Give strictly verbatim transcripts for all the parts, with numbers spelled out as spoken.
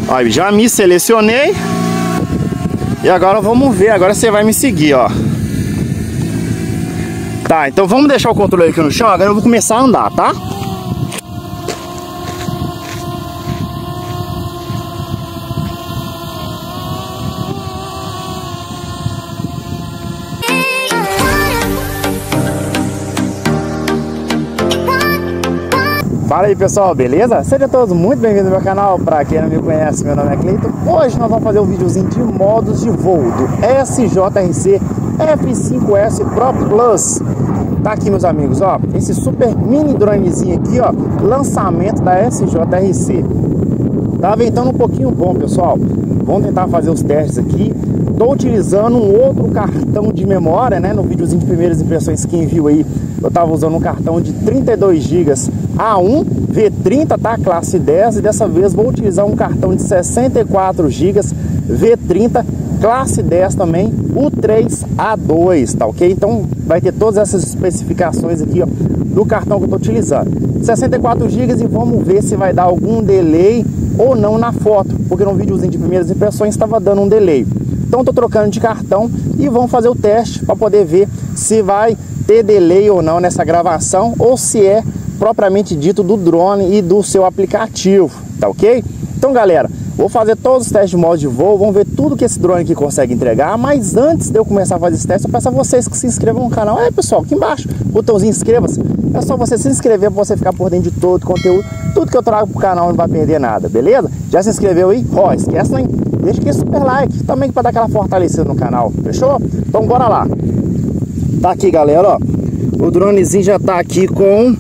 Ó, já me selecionei. E agora vamos ver, agora você vai me seguir, ó. Tá, então vamos deixar o controle aqui no chão, agora eu vou começar a andar, tá? Fala aí pessoal, beleza? Sejam todos muito bem-vindos ao meu canal. Pra quem não me conhece, meu nome é Cleiton. Hoje nós vamos fazer um videozinho de modos de voo do S J R C F cinco S Pro Plus. Tá aqui, meus amigos, ó, esse super mini dronezinho aqui, ó, lançamento da S J R C. Tá ventando um pouquinho bom, pessoal. Vamos tentar fazer os testes aqui. Tô utilizando um outro cartão de memória, né? No videozinho de primeiras impressões, quem viu aí, eu tava usando um cartão de trinta e dois gigas A um V trinta, tá? Classe dez. E dessa vez vou utilizar um cartão de sessenta e quatro gigas V trinta, classe dez também, o três A dois, tá ok? Então vai ter todas essas especificações aqui, ó, do cartão que eu tô utilizando. sessenta e quatro gigas e vamos ver se vai dar algum delay ou não na foto, porque no videozinho de primeiras impressões estava dando um delay. Então tô trocando de cartão e vamos fazer o teste para poder ver se vai ter delay ou não nessa gravação, ou se é propriamente dito do drone e do seu aplicativo, tá ok? Então galera, vou fazer todos os testes de modo de voo, vamos ver tudo que esse drone aqui consegue entregar. Mas antes de eu começar a fazer esse teste, eu peço a vocês que se inscrevam no canal. É pessoal, aqui embaixo, botãozinho inscreva-se. É só você se inscrever para você ficar por dentro de todo o conteúdo. Tudo que eu trago pro canal não vai perder nada, beleza? Já se inscreveu aí? Ó, esquece não, hein? Deixa aqui super like também para dar aquela fortalecida no canal, fechou? Então bora lá. Tá aqui galera, ó, o dronezinho já tá aqui com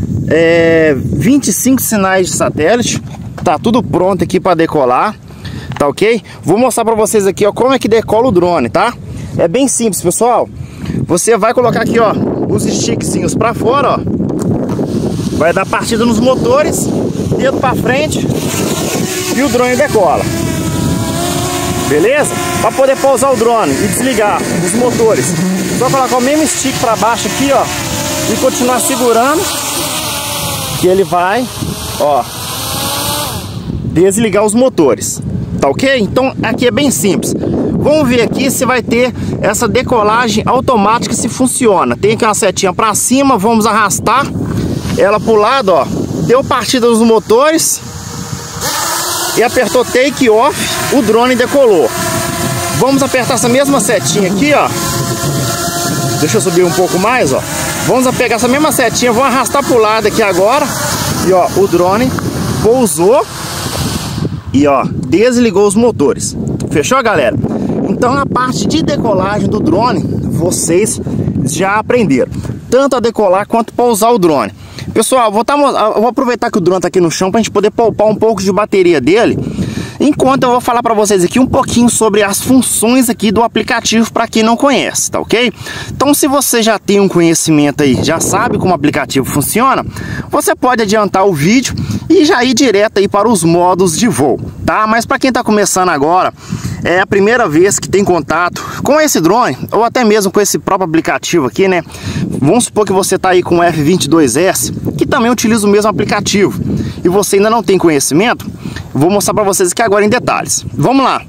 é, vinte e cinco sinais de satélite. Tá tudo pronto aqui para decolar, tá ok? Vou mostrar para vocês aqui, ó, como é que decola o drone, tá? É bem simples, pessoal. Você vai colocar aqui, ó, os stickzinhos para fora, ó. Vai dar partida nos motores, dedo para frente e o drone decola. Beleza? Para poder pousar o drone e desligar os motores, só colocar o mesmo stick para baixo aqui, ó, e continuar segurando, que ele vai, ó, desligar os motores, tá ok? Então aqui é bem simples. Vamos ver aqui se vai ter essa decolagem automática, se funciona. Tem aqui uma setinha para cima, vamos arrastar ela pro lado, ó, deu partida nos motores e apertou take off, o drone decolou. Vamos apertar essa mesma setinha aqui, ó. Deixa eu subir um pouco mais, ó. Vamos pegar essa mesma setinha, vou arrastar pro lado aqui agora. E ó, o drone pousou e ó, desligou os motores. Fechou, galera? Então a parte de decolagem do drone, vocês já aprenderam, tanto a decolar quanto pousar o drone. Pessoal, vou, tá, vou aproveitar que o drone tá aqui no chão pra gente poder poupar um pouco de bateria dele, enquanto eu vou falar para vocês aqui um pouquinho sobre as funções aqui do aplicativo para quem não conhece, tá ok? Então se você já tem um conhecimento aí, já sabe como o aplicativo funciona, você pode adiantar o vídeo e já ir direto aí para os modos de voo, tá? Mas para quem tá começando agora, é a primeira vez que tem contato com esse drone, ou até mesmo com esse próprio aplicativo aqui, né? Vamos supor que você tá aí com o F vinte e dois S, que também utiliza o mesmo aplicativo, e você ainda não tem conhecimento. Vou mostrar para vocês aqui agora em detalhes. Vamos lá.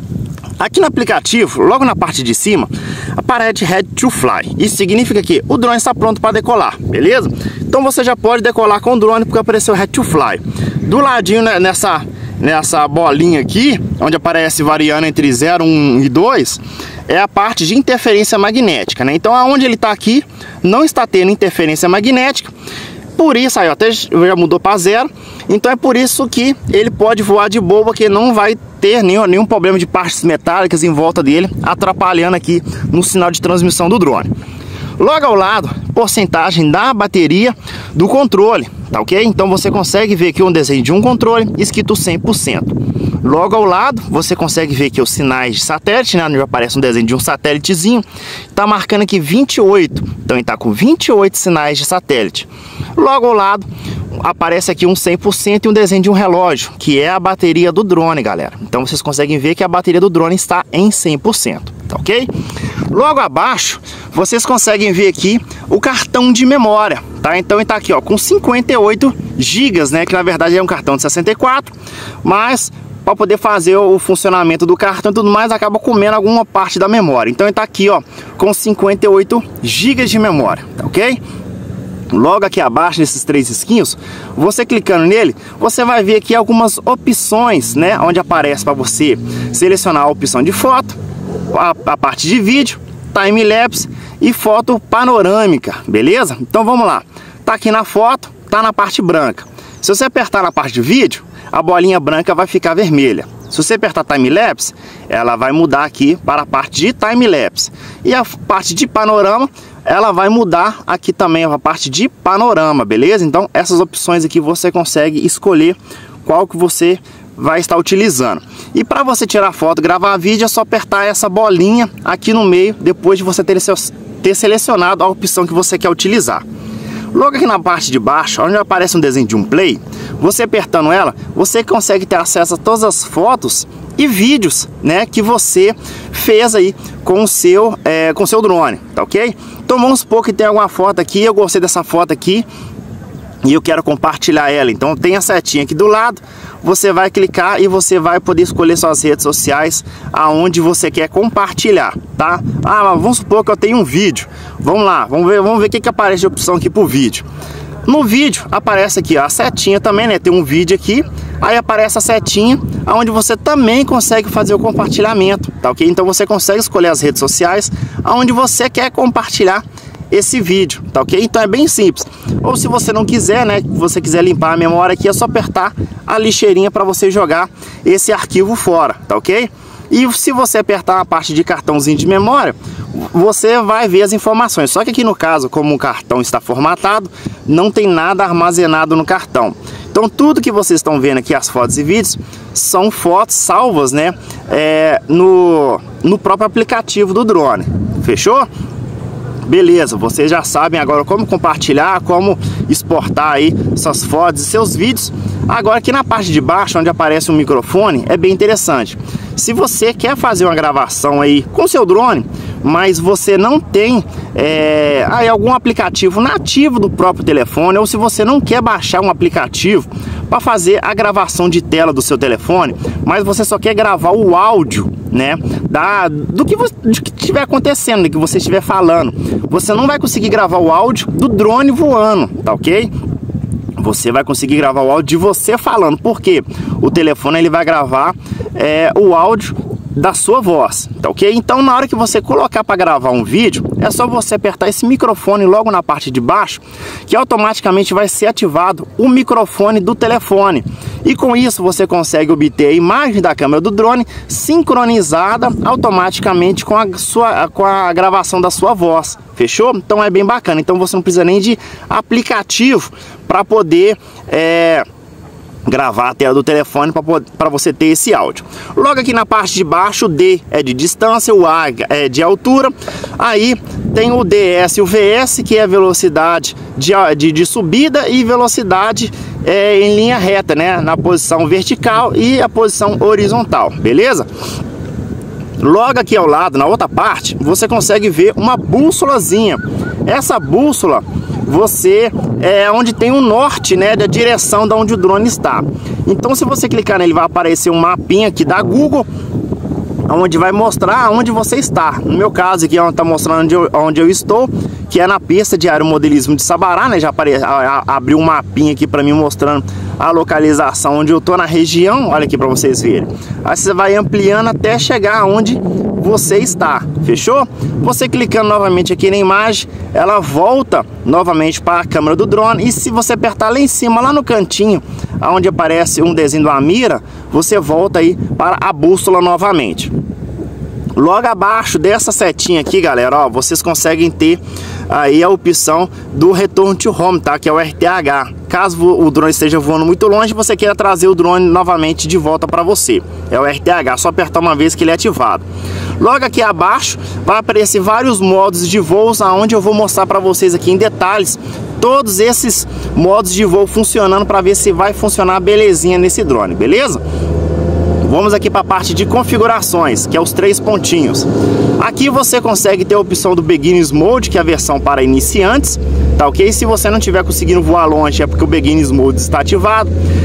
Aqui no aplicativo, logo na parte de cima, aparece Ready to Fly. Isso significa que o drone está pronto para decolar, beleza? Então você já pode decolar com o drone porque apareceu Ready to Fly. Do ladinho, né, nessa, nessa bolinha aqui, onde aparece variando entre zero, um e dois, é a parte de interferência magnética, né? Então aonde ele está aqui, não está tendo interferência magnética. Por isso, aí ó, até já mudou para zero. Então é por isso que ele pode voar de boa, porque não vai ter nenhum, nenhum problema de partes metálicas em volta dele, atrapalhando aqui no sinal de transmissão do drone. Logo ao lado, porcentagem da bateria do controle, tá ok? Então você consegue ver aqui um desenho de um controle escrito cem por cento. Logo ao lado, você consegue ver aqui os sinais de satélite, né? Onde aparece um desenho de um satélitezinho. Tá marcando aqui vinte e oito. Então ele está com vinte e oito sinais de satélite. Logo ao lado, aparece aqui um cem por cento e um desenho de um relógio, que é a bateria do drone, galera. Então vocês conseguem ver que a bateria do drone está em cem por cento, tá ok? Logo abaixo, vocês conseguem ver aqui o cartão de memória, tá? Então ele tá aqui, ó, com cinquenta e oito gigas, né? Que na verdade é um cartão de sessenta e quatro, mas para poder fazer o funcionamento do cartão e tudo mais, acaba comendo alguma parte da memória. Então ele está aqui, ó, com cinquenta e oito gigas de memória, tá ok? Logo aqui abaixo desses três risquinhos, você clicando nele, você vai ver aqui algumas opções, né? Onde aparece para você selecionar a opção de foto, a, a parte de vídeo, time-lapse e foto panorâmica, beleza? Então vamos lá. Tá aqui na foto, tá na parte branca. Se você apertar na parte de vídeo, a bolinha branca vai ficar vermelha. Se você apertar time-lapse, ela vai mudar aqui para a parte de time-lapse. E a parte de panorama, ela vai mudar aqui também a parte de panorama, beleza? Então essas opções aqui você consegue escolher qual que você vai estar utilizando. E para você tirar foto, gravar vídeo, é só apertar essa bolinha aqui no meio, depois de você ter, ter selecionado a opção que você quer utilizar. Logo aqui na parte de baixo, onde aparece um desenho de um play, você apertando ela, você consegue ter acesso a todas as fotos e vídeos, né, que você fez aí com o seu, é, com o seu drone, tá ok? Então vamos supor que tem alguma foto aqui, eu gostei dessa foto aqui e eu quero compartilhar ela. Então tem a setinha aqui do lado, você vai clicar e você vai poder escolher suas redes sociais aonde você quer compartilhar, tá? Ah, mas vamos supor que eu tenho um vídeo. Vamos lá, vamos ver, vamos ver o que que aparece de opção aqui pro vídeo. No vídeo aparece aqui, ó, a setinha também, né? Tem um vídeo aqui, aí aparece a setinha onde você também consegue fazer o compartilhamento, tá ok? Então você consegue escolher as redes sociais aonde você quer compartilhar esse vídeo, tá ok? Então é bem simples. Ou se você não quiser, né, você quiser limpar a memória aqui, é só apertar a lixeirinha para você jogar esse arquivo fora, tá ok? E se você apertar a parte de cartãozinho de memória, você vai ver as informações. Só que aqui no caso, como o cartão está formatado, não tem nada armazenado no cartão. Então tudo que vocês estão vendo aqui, as fotos e vídeos, são fotos salvas, né, é, no, no próprio aplicativo do drone. Fechou? Beleza, vocês já sabem agora como compartilhar, como exportar aí suas fotos e seus vídeos. Agora aqui na parte de baixo, onde aparece um microfone, é bem interessante. Se você quer fazer uma gravação aí com seu drone, mas você não tem é, aí algum aplicativo nativo do próprio telefone, ou se você não quer baixar um aplicativo para fazer a gravação de tela do seu telefone, mas você só quer gravar o áudio, né, da, do que estiver acontecendo, do que você estiver falando, você não vai conseguir gravar o áudio do drone voando, tá ok? Você vai conseguir gravar o áudio de você falando, porque o telefone ele vai gravar é, o áudio da sua voz, tá ok? Então na hora que você colocar para gravar um vídeo, é só você apertar esse microfone logo na parte de baixo, que automaticamente vai ser ativado o microfone do telefone. E com isso você consegue obter a imagem da câmera do drone sincronizada automaticamente com a, sua, com a gravação da sua voz. Fechou? Então é bem bacana. Então você não precisa nem de aplicativo para poder é, gravar a tela do telefone para você ter esse áudio. Logo aqui na parte de baixo, o D é de distância, o A é de altura. Aí tem o D S e o V S, que é velocidade de, de, de subida e velocidade é, em linha reta, né? Na posição vertical e a posição horizontal, beleza? Logo aqui ao lado, na outra parte, você consegue ver uma bússolazinha. Essa bússola, você é onde tem o norte, né, da direção de onde o drone está. Então se você clicar nele, vai aparecer um mapinha aqui da Google, onde vai mostrar onde você está. No meu caso aqui, onde está mostrando onde eu, onde eu estou, que é na pista de aeromodelismo de Sabará, né? Já apare, a, a, abriu um mapinha aqui para mim mostrando a localização onde eu tô na região. Olha aqui para vocês verem. Aí você vai ampliando até chegar onde você está. Fechou? Você clicando novamente aqui na imagem, ela volta novamente para a câmera do drone. E se você apertar lá em cima, lá no cantinho, onde aparece um desenho de uma mira, você volta aí para a bússola novamente. Logo abaixo dessa setinha aqui, galera, ó, vocês conseguem ter aí a opção do retorno to home, tá? Que é o R T H. Caso o drone esteja voando muito longe, você queira trazer o drone novamente de volta para você. É o R T H, só apertar uma vez que ele é ativado. Logo aqui abaixo vai aparecer vários modos de voos, aonde eu vou mostrar para vocês aqui em detalhes todos esses modos de voo funcionando, para ver se vai funcionar belezinha nesse drone, beleza? Vamos aqui para a parte de configurações, que é os três pontinhos. Aqui você consegue ter a opção do Beginners Mode, que é a versão para iniciantes, tá ok? Se você não estiver conseguindo voar longe, é porque o Beginners Mode está ativado.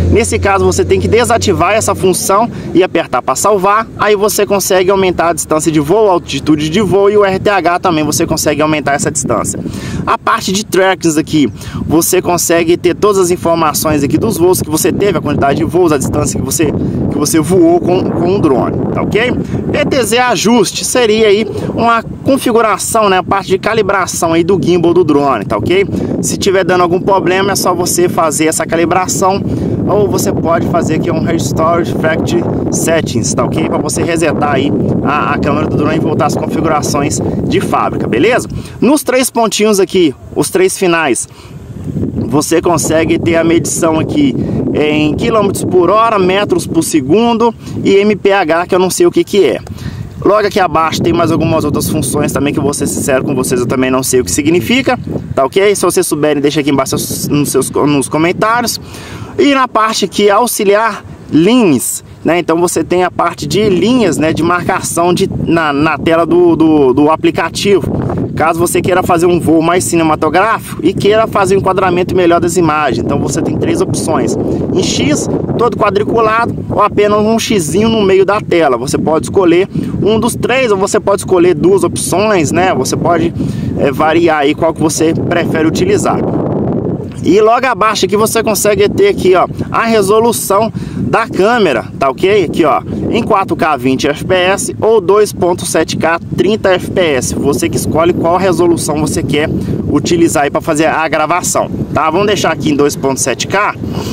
Nesse caso você tem que desativar essa função e apertar para salvar. Aí você consegue aumentar a distância de voo, a altitude de voo e o R T H também você consegue aumentar essa distância. A parte de trackings aqui, você consegue ter todas as informações aqui dos voos que você teve, a quantidade de voos, a distância que você, que você voou com, com o drone, tá ok? P T Z ajuste seria aí uma configuração, né, a parte de calibração aí do gimbal do drone, tá ok? Se tiver dando algum problema é só você fazer essa calibração, ou você pode fazer aqui um Restore Factory Settings, tá ok? Para você resetar aí a, a câmera do drone e voltar às configurações de fábrica, beleza? Nos três pontinhos aqui, os três finais, você consegue ter a medição aqui em quilômetros por hora, metros por segundo e M P H, que eu não sei o que que é. Logo aqui abaixo tem mais algumas outras funções também que eu vou ser sincero com vocês, eu também não sei o que significa, tá ok? Se vocês souberem, deixa aqui embaixo nos, seus, nos comentários. E na parte aqui, auxiliar linhas, né? Então você tem a parte de linhas, né, de marcação de, na, na tela do, do, do aplicativo. Caso você queira fazer um voo mais cinematográfico e queira fazer um enquadramento melhor das imagens, então você tem três opções: em X, todo quadriculado, ou apenas um xizinho no meio da tela. Você pode escolher um dos três, ou você pode escolher duas opções, né? Você pode é, variar aí qual que você prefere utilizar. E logo abaixo aqui você consegue ter aqui, ó, a resolução da câmera, tá ok? Aqui, ó, em quatro K vinte F P S ou dois ponto sete K trinta F P S. Você que escolhe qual resolução você quer utilizar aí para fazer a gravação, tá? Vamos deixar aqui em dois ponto sete K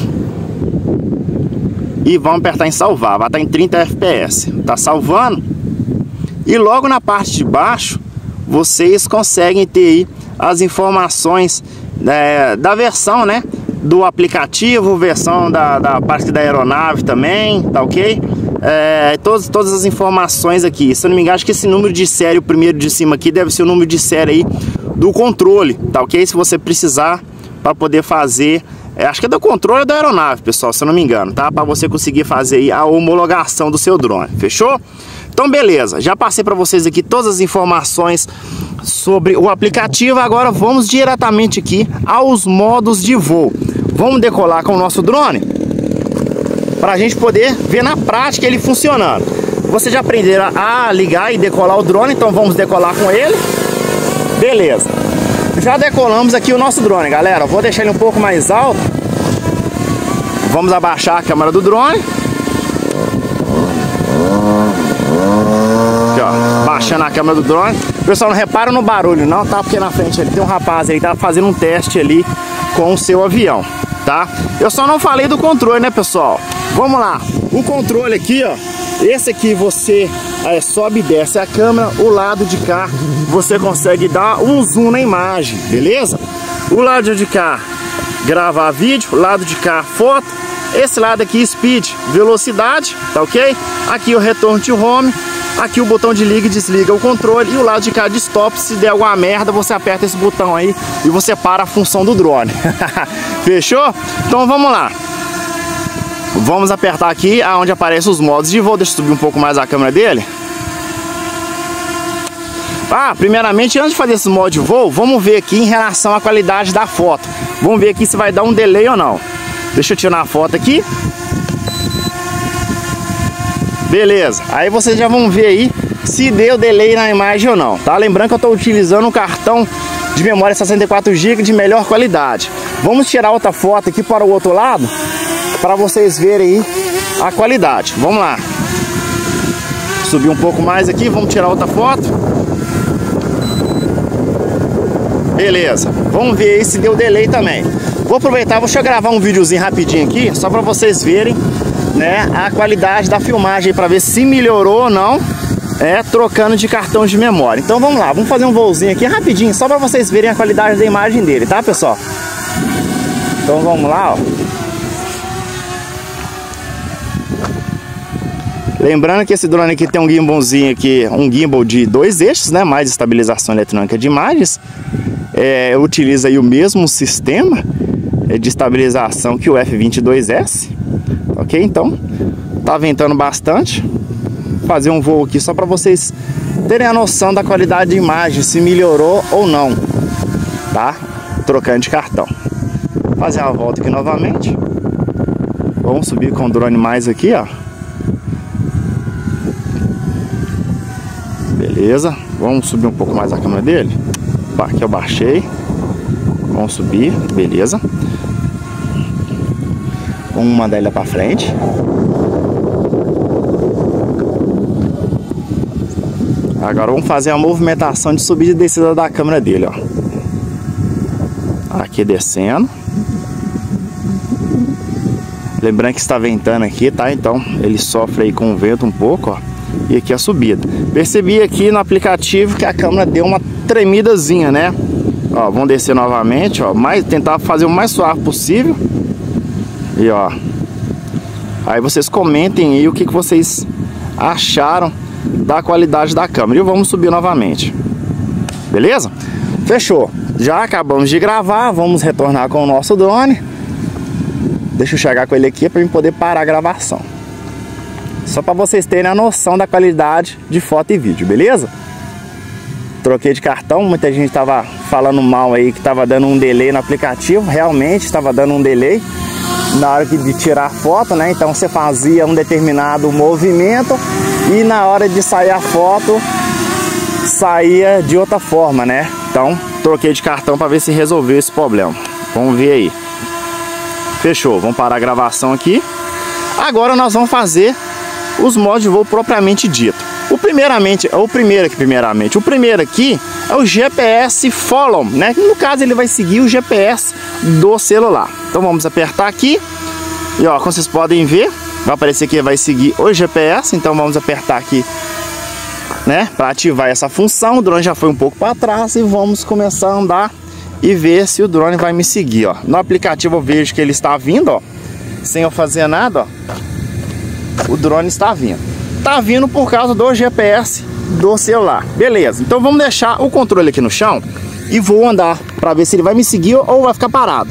e vamos apertar em salvar. Vai estar em trinta F P S. Tá salvando? E logo na parte de baixo vocês conseguem ter aí as informações É, da versão, né, do aplicativo, versão da, da parte da aeronave também, tá ok? É, todas, todas as informações aqui. Se eu não me engano, acho que esse número de série, o primeiro de cima aqui, deve ser o número de série aí do controle, tá ok? Se você precisar para poder fazer, é, acho que é do controle da aeronave, pessoal, se eu não me engano, tá? Para você conseguir fazer aí a homologação do seu drone, fechou? Então beleza, já passei para vocês aqui todas as informações sobre o aplicativo. Agora vamos diretamente aqui aos modos de voo. Vamos decolar com o nosso drone para a gente poder ver na prática ele funcionando. Vocês já aprenderam a ligar e decolar o drone, então vamos decolar com ele. Beleza, já decolamos aqui o nosso drone, galera. Vou deixar ele um pouco mais alto. Vamos abaixar a câmera do drone. Aqui, ó, baixando a câmera do drone. Pessoal, não repara no barulho não, tá? Porque na frente ali tem um rapaz aí que tá fazendo um teste ali com o seu avião, tá? Eu só não falei do controle, né, pessoal? Vamos lá. O controle aqui, ó, esse aqui você é, sobe e desce a câmera. O lado de cá você consegue dar um zoom na imagem, beleza? O lado de cá gravar vídeo, o lado de cá foto. Esse lado aqui speed, velocidade, tá ok? Aqui o retorno de home. Aqui o botão de liga e desliga o controle. E o lado de cá de stop, se der alguma merda, você aperta esse botão aí e você para a função do drone. Fechou? Então vamos lá. Vamos apertar aqui aonde aparecem os modos de voo. Deixa eu subir um pouco mais a câmera dele. Ah, primeiramente, antes de fazer esse modo de voo, vamos ver aqui em relação à qualidade da foto. Vamos ver aqui se vai dar um delay ou não. Deixa eu tirar a foto aqui. Beleza, aí vocês já vão ver aí se deu delay na imagem ou não, tá? Lembrando que eu estou utilizando um cartão de memória sessenta e quatro gigas de melhor qualidade. Vamos tirar outra foto aqui para o outro lado, para vocês verem aí a qualidade. Vamos lá. Subir um pouco mais aqui, vamos tirar outra foto. Beleza, vamos ver aí se deu delay também. Vou aproveitar, vou gravar um videozinho rapidinho aqui, só para vocês verem, né, a qualidade da filmagem para ver se melhorou ou não, é, trocando de cartão de memória. Então vamos lá, vamos fazer um voozinho aqui rapidinho, só para vocês verem a qualidade da imagem dele, tá, pessoal? Então vamos lá, ó. Lembrando que esse drone aqui tem um gimbalzinho aqui, um gimbal de dois eixos, né, mais estabilização eletrônica de imagens. É, utiliza aí o mesmo sistema de estabilização que o F vinte e dois S. Ok? Então, tá ventando bastante. Vou fazer um voo aqui só para vocês terem a noção da qualidade de imagem, se melhorou ou não, tá? Trocando de cartão. Vou fazer a volta aqui novamente. Vamos subir com o drone mais aqui, ó. Beleza. Vamos subir um pouco mais a câmera dele. Aqui eu baixei. Vamos subir. Beleza. Vamos mandar ele para frente. Agora vamos fazer a movimentação de subida e descida da câmera dele, ó. Aqui descendo. Lembrando que está ventando aqui, tá? Então ele sofre aí com o vento um pouco, ó. E aqui a subida. Percebi aqui no aplicativo que a câmera deu uma tremidazinha, né? Ó, vamos descer novamente, ó. Mais, tentar fazer o mais suave possível. E ó. Aí vocês comentem aí o que, que vocês acharam da qualidade da câmera. E vamos subir novamente. Beleza? Fechou. Já acabamos de gravar. Vamos retornar com o nosso drone. Deixa eu chegar com ele aqui para eu poder parar a gravação. Só para vocês terem a noção da qualidade de foto e vídeo, beleza? Troquei de cartão. Muita gente estava falando mal aí que estava dando um delay no aplicativo. Realmente estava dando um delay na hora de tirar a foto, né? Então você fazia um determinado movimento e na hora de sair a foto saía de outra forma, né? Então troquei de cartão para ver se resolveu esse problema. Vamos ver aí. Fechou, vamos parar a gravação aqui. Agora nós vamos fazer os modos de voo propriamente dito. O primeiramente, o primeiro aqui primeiramente, o primeiro aqui é o G P S Follow, né? No caso ele vai seguir o G P S do celular. Então vamos apertar aqui. E ó, como vocês podem ver, vai aparecer que vai seguir o G P S. Então vamos apertar aqui, né, para ativar essa função. O drone já foi um pouco para trás e vamos começar a andar e ver se o drone vai me seguir, ó. No aplicativo eu vejo que ele está vindo, ó, sem eu fazer nada, ó. O drone está vindo. Tá vindo por causa do G P S do celular. Beleza, então vamos deixar o controle aqui no chão e vou andar para ver se ele vai me seguir ou vai ficar parado.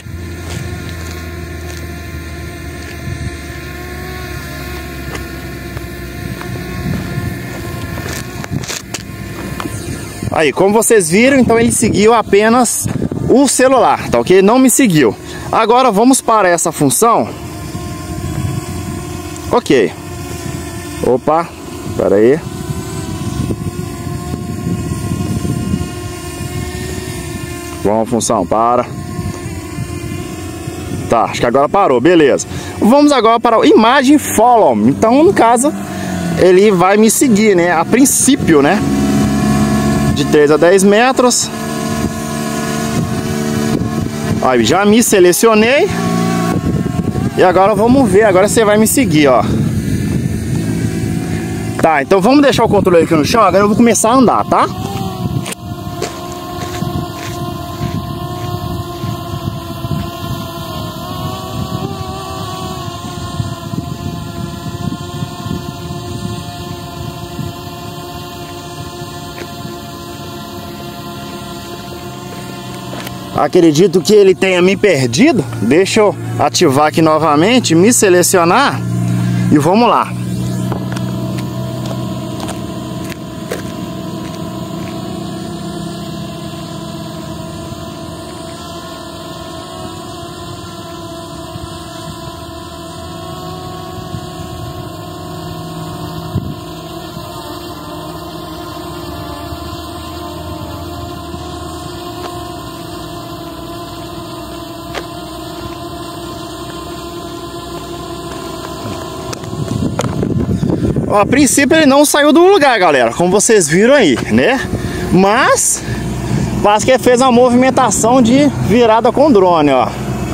Aí, como vocês viram, então ele seguiu apenas o celular, tá ok? Não me seguiu. Agora vamos para essa função. Ok. Opa, espera aí. Vamos, função, para. Tá, acho que agora parou, beleza. Vamos agora para o Imagem Follow. Então, no caso, ele vai me seguir, né? A princípio, né? De três a dez metros. Aí, já me selecionei. E agora vamos ver, agora você vai me seguir, ó. Tá, então vamos deixar o controle aqui no chão. Agora eu vou começar a andar, tá? Acredito que ele tenha me perdido. Deixa eu ativar aqui novamente, me selecionar e vamos lá. A princípio ele não saiu do lugar, galera, como vocês viram aí, né? Mas parece que ele fez uma movimentação de virada com o drone, ó.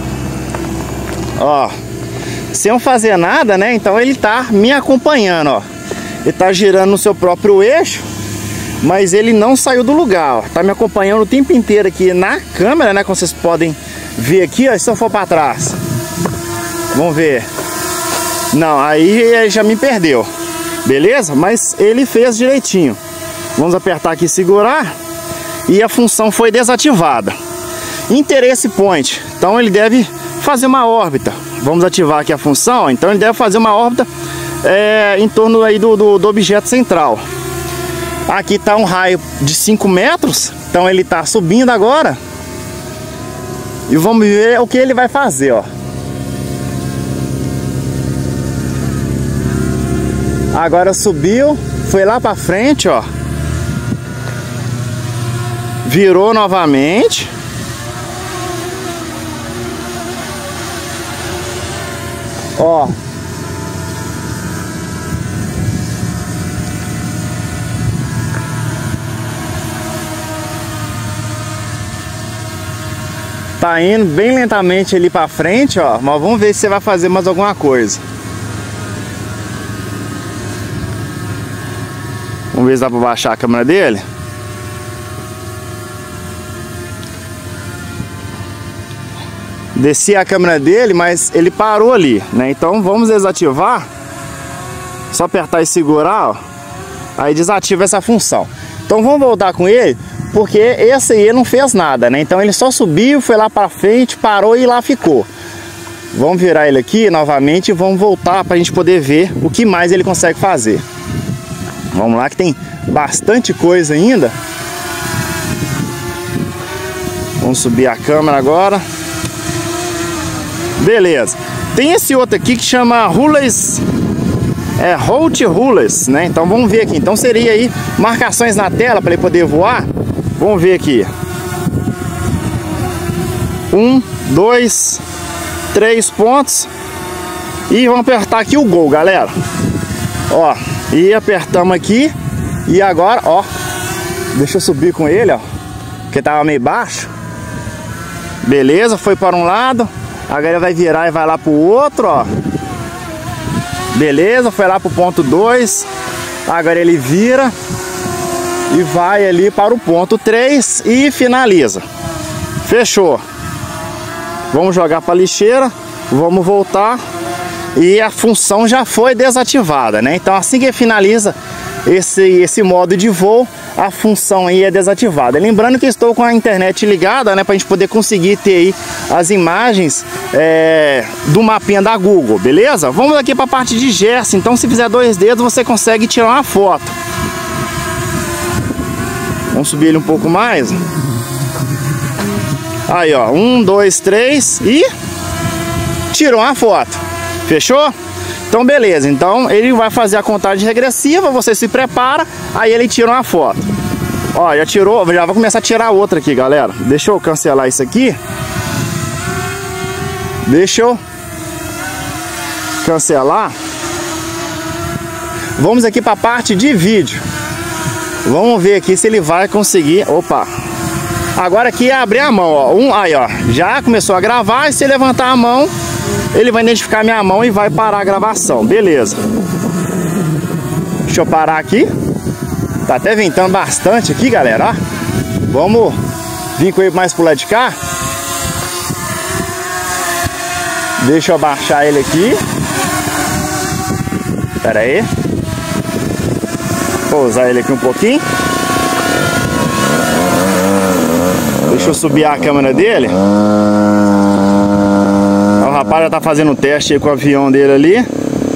Ó, sem eu fazer nada, né? Então ele tá me acompanhando, ó. Ele tá girando no seu próprio eixo, mas ele não saiu do lugar, ó. Tá me acompanhando o tempo inteiro aqui na câmera, né? Como vocês podem ver aqui, ó. Se eu for para trás, vamos ver. Não, aí ele já me perdeu. Beleza? Mas ele fez direitinho. Vamos apertar aqui e segurar. E a função foi desativada. Interesse point. Então ele deve fazer uma órbita. Vamos ativar aqui a função. Então ele deve fazer uma órbita é, em torno aí do, do, do objeto central. Aqui está um raio de cinco metros. Então ele está subindo agora. E vamos ver o que ele vai fazer, ó. Agora subiu, foi lá pra frente, ó. Virou novamente. Ó. Tá indo bem lentamente ali pra frente, ó. Mas vamos ver se você vai fazer mais alguma coisa. Vamos ver se dá pra baixar a câmera dele. Desci a câmera dele, mas ele parou ali, né? Então vamos desativar. Só apertar e segurar, ó. Aí desativa essa função. Então vamos voltar com ele, porque esse aí não fez nada, né? Então ele só subiu, foi lá pra frente, parou e lá ficou. Vamos virar ele aqui novamente e vamos voltar pra gente poder ver o que mais ele consegue fazer. Vamos lá que tem bastante coisa ainda. Vamos subir a câmera agora. Beleza. Tem esse outro aqui que chama Rulers, é Hot Rulers, né? Então vamos ver aqui. Então seria aí marcações na tela para ele poder voar. Vamos ver aqui. Um, dois, três pontos. E vamos apertar aqui o gol, galera. Ó, e apertamos aqui. E agora, ó, deixa eu subir com ele, ó, porque tava meio baixo. Beleza, foi para um lado. Agora ele vai virar e vai lá pro outro, ó. Beleza, foi lá pro ponto dois. Agora ele vira e vai ali para o ponto três e finaliza. Fechou. Vamos jogar para lixeira. Vamos voltar. E a função já foi desativada, né? Então assim que finaliza esse, esse modo de voo, a função aí é desativada. Lembrando que estou com a internet ligada, né, para a gente poder conseguir ter aí as imagens é, do mapinha da Google, beleza? Vamos aqui para a parte de gesto. Então se fizer dois dedos você consegue tirar uma foto. Vamos subir ele um pouco mais. Aí, ó, um, dois, três e tirou uma foto. Fechou? Então beleza, então ele vai fazer a contagem regressiva, você se prepara, aí ele tira uma foto. Ó, já tirou, já vai começar a tirar outra aqui, galera. Deixa eu cancelar isso aqui. Deixa eu cancelar. Vamos aqui para a parte de vídeo. Vamos ver aqui se ele vai conseguir. Opa! Agora aqui é abrir a mão, ó. Um, aí, ó, já começou a gravar e se levantar a mão, ele vai identificar minha mão e vai parar a gravação. Beleza. Deixa eu parar aqui. Tá até ventando bastante aqui, galera, ó. Vamos vir com ele mais pro lado de cá. Deixa eu abaixar ele aqui. Pera aí. Vou usar ele aqui um pouquinho. Deixa eu subir a câmera dele. O rapaz já tá fazendo um teste aí com o avião dele ali.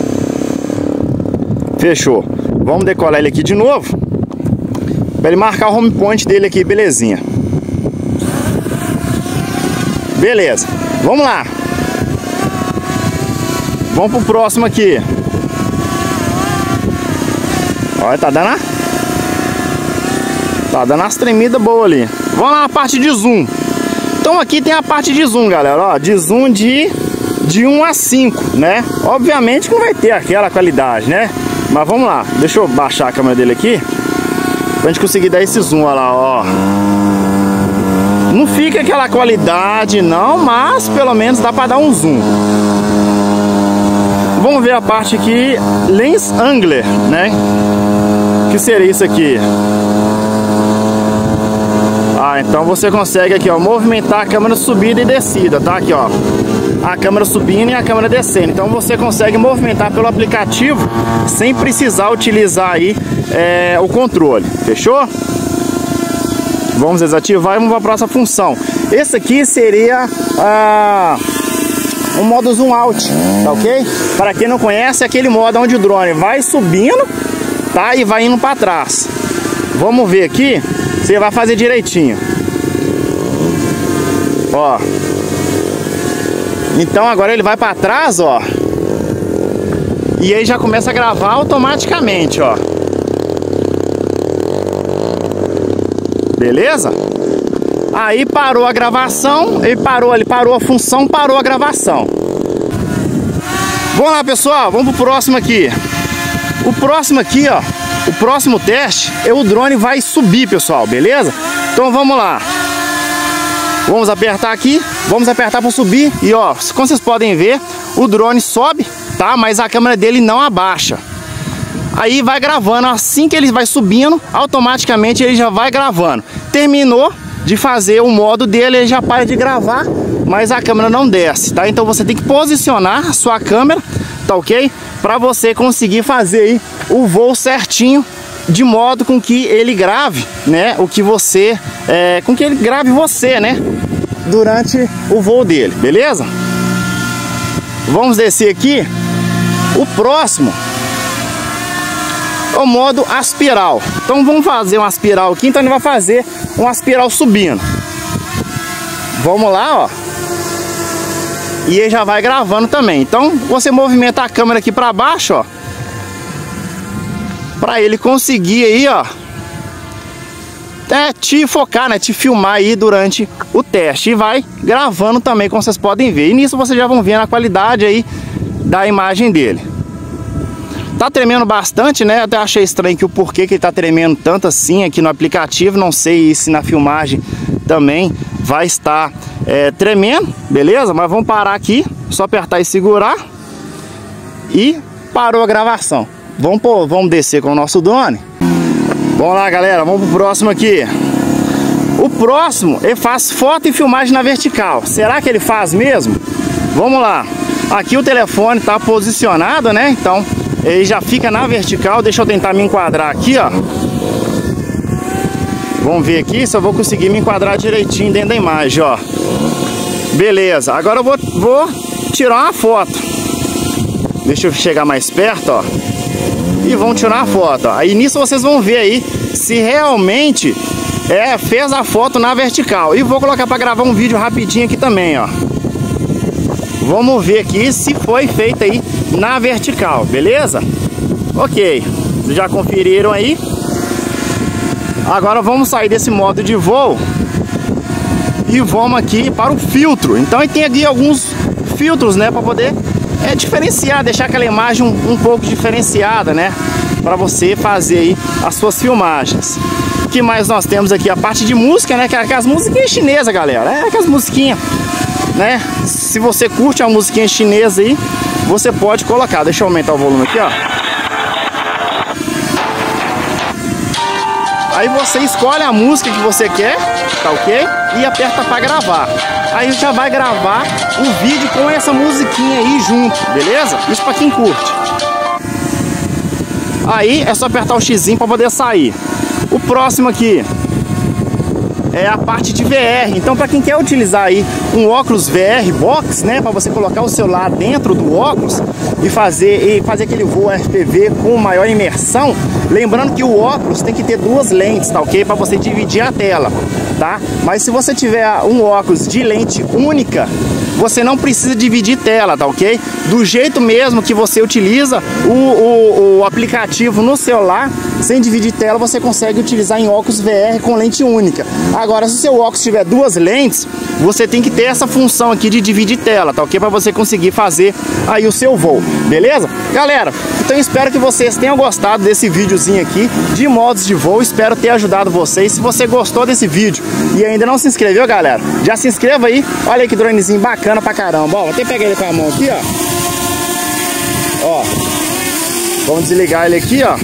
Fechou. Vamos decolar ele aqui de novo, pra ele marcar o home point dele aqui, belezinha. Beleza. Vamos lá. Vamos pro próximo aqui. Olha, tá dando a... Tá dando as tremidas boas ali. Vamos lá na parte de zoom. Então aqui tem a parte de zoom, galera, ó, de zoom de, de um a cinco, né? Obviamente que não vai ter aquela qualidade, né? Mas vamos lá, deixa eu baixar a câmera dele aqui pra gente conseguir dar esse zoom, olha lá, ó. Não fica aquela qualidade não, mas pelo menos dá pra dar um zoom. Vamos ver a parte aqui, Lens Angler, né? Que seria isso aqui? Ah, então você consegue aqui, ó, movimentar a câmera subida e descida, tá? Aqui, ó, a câmera subindo e a câmera descendo. Então você consegue movimentar pelo aplicativo sem precisar utilizar aí é, o controle. Fechou? Vamos desativar e vamos para a próxima função. Esse aqui seria ah, um modo zoom out, tá ok? Para quem não conhece, é aquele modo onde o drone vai subindo, tá? E vai indo para trás. Vamos ver aqui. Você vai fazer direitinho. Ó. Então agora ele vai para trás, ó. E aí já começa a gravar automaticamente, ó. Beleza? Aí parou a gravação, ele parou ali, parou a função, parou a gravação. Vamos lá, pessoal, vamos pro próximo aqui. O próximo aqui, ó, o próximo teste, é o drone vai subir, pessoal, beleza? Então vamos lá. Vamos apertar aqui, vamos apertar para subir e ó, como vocês podem ver, o drone sobe, tá? Mas a câmera dele não abaixa. Aí vai gravando, assim que ele vai subindo, automaticamente ele já vai gravando. Terminou de fazer o modo dele, ele já para de gravar, mas a câmera não desce, tá? Então você tem que posicionar a sua câmera, tá ok? Para você conseguir fazer aí o voo certinho, de modo com que ele grave, né? O que você, é, com que ele grave você, né? Durante o voo dele, beleza? Vamos descer aqui. O próximo é o modo aspiral. Então vamos fazer um aspiral aqui. Então ele vai fazer um aspiral subindo. Vamos lá, ó. E ele já vai gravando também. Então você movimenta a câmera aqui para baixo, ó, para ele conseguir aí, ó, é, te focar, né, te filmar aí durante o teste. E vai gravando também, como vocês podem ver. E nisso vocês já vão ver a qualidade aí da imagem dele. Tá tremendo bastante, né? Até achei estranho que o porquê que ele tá tremendo tanto assim aqui no aplicativo. Não sei se na filmagem também vai estar é, tremendo, beleza? Mas vamos parar aqui, só apertar e segurar. E parou a gravação. Vamos, pô, vamos descer com o nosso drone. Vamos lá, galera, vamos pro próximo aqui. O próximo, ele faz foto e filmagem na vertical. Será que ele faz mesmo? Vamos lá. Aqui o telefone tá posicionado, né? Então ele já fica na vertical. Deixa eu tentar me enquadrar aqui, ó. Vamos ver aqui se eu vou conseguir me enquadrar direitinho dentro da imagem, ó. Beleza, agora eu vou, vou tirar uma foto. Deixa eu chegar mais perto, ó. E vamos tirar a foto, ó. Aí nisso vocês vão ver aí se realmente é, fez a foto na vertical. E vou colocar para gravar um vídeo rapidinho aqui também, ó. Vamos ver aqui se foi feito aí na vertical, beleza? Ok, já conferiram aí. Agora vamos sair desse modo de voo e vamos aqui para o filtro. Então tem aqui alguns filtros, né, para poder é, diferenciar, deixar aquela imagem um, um pouco diferenciada, né, para você fazer aí as suas filmagens. O que mais nós temos aqui? A parte de música, né, que é as musiquinhas chinesas, galera. É aquelas musiquinhas, né? Se você curte a musiquinha chinesa aí, você pode colocar. Deixa eu aumentar o volume aqui, ó. Aí você escolhe a música que você quer, tá ok? E aperta para gravar. Aí já vai gravar o vídeo com essa musiquinha aí junto, beleza? Isso para quem curte. Aí é só apertar o xizinho para poder sair. O próximo aqui é a parte de V R. Então para quem quer utilizar aí um óculos V R Box, né, para você colocar o celular dentro do óculos e fazer, e fazer aquele voo F P V com maior imersão, lembrando que o óculos tem que ter duas lentes, tá ok? Para você dividir a tela, tá? Mas se você tiver um óculos de lente única, você não precisa dividir tela, tá ok? Do jeito mesmo que você utiliza o, o, o aplicativo no celular, sem dividir tela, você consegue utilizar em óculos V R com lente única. Agora, se o seu óculos tiver duas lentes, você tem que ter essa função aqui de dividir tela, tá ok? Para você conseguir fazer aí o seu voo, beleza? Galera, então eu espero que vocês tenham gostado desse videozinho aqui de modos de voo. Espero ter ajudado vocês. Se você gostou desse vídeo e ainda não se inscreveu, galera, já se inscreva aí. Olha aí que dronezinho bacana pra caramba. Ó, vou até pegar ele com a mão aqui, ó. Ó, vamos desligar ele aqui, ó.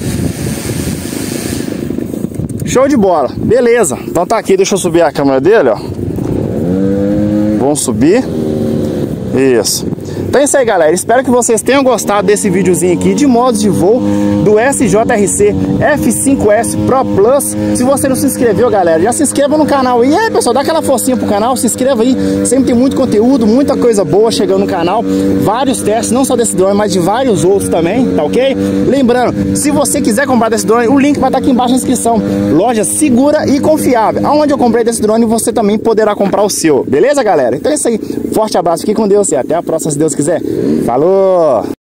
Show de bola, beleza. Então tá aqui, deixa eu subir a câmera dele, ó. Vamos subir. Isso. Então é isso aí, galera. Espero que vocês tenham gostado desse videozinho aqui de modos de voo do S J R C F cinco S Pro Plus. Se você não se inscreveu, galera, já se inscreva no canal. E aí, pessoal, dá aquela forcinha pro canal, se inscreva aí. Sempre tem muito conteúdo, muita coisa boa chegando no canal. Vários testes, não só desse drone, mas de vários outros também, tá ok? Lembrando, se você quiser comprar desse drone, o link vai estar aqui embaixo na descrição. Loja segura e confiável. Aonde eu comprei desse drone, você também poderá comprar o seu. Beleza, galera? Então é isso aí. Forte abraço, fique com Deus e até a próxima, se Deus quiser. Falou!